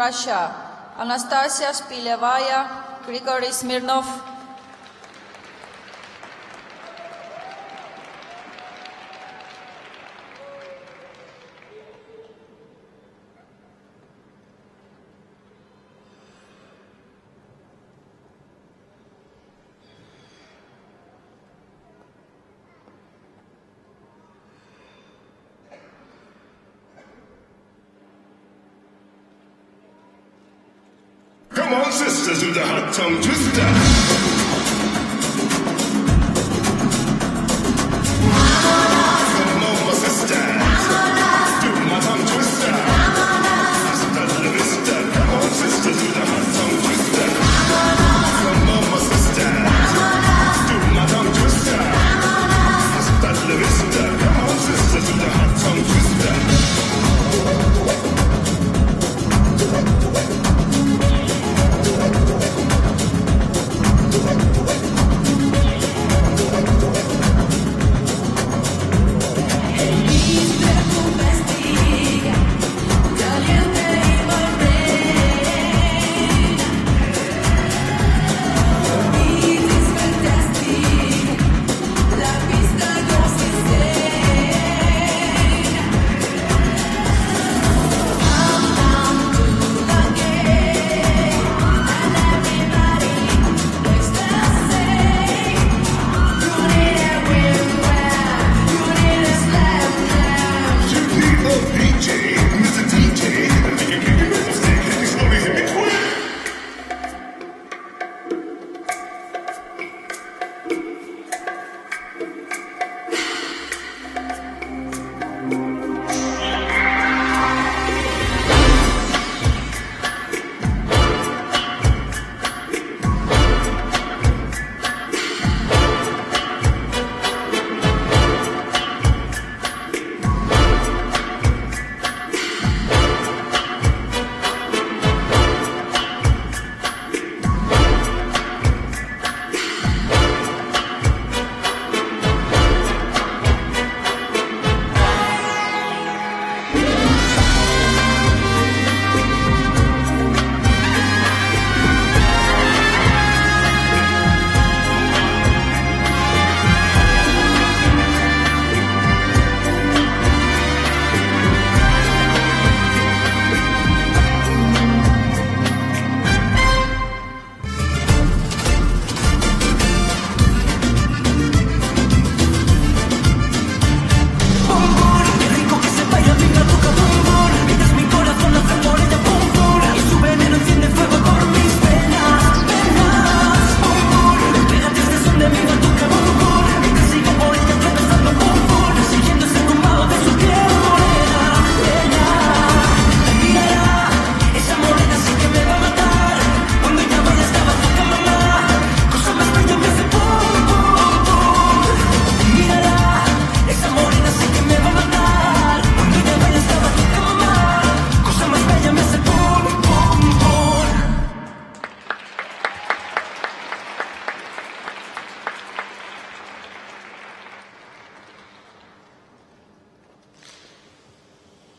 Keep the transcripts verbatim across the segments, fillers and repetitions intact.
Russia, Anastasia SHPILEVAYA, Grigory SMIRNOV. Come on, sisters, do the hot tongue twister. Come on, my sisters, do my tongue twister. Hasta la vista. Come on, sisters, do the hot tongue twister. Come on, my sisters, do my tongue twister. Hasta la vista. Come on, sisters, do the hot tongue twister.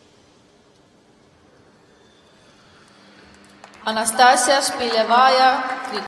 Anastasia SHPILEVAYA,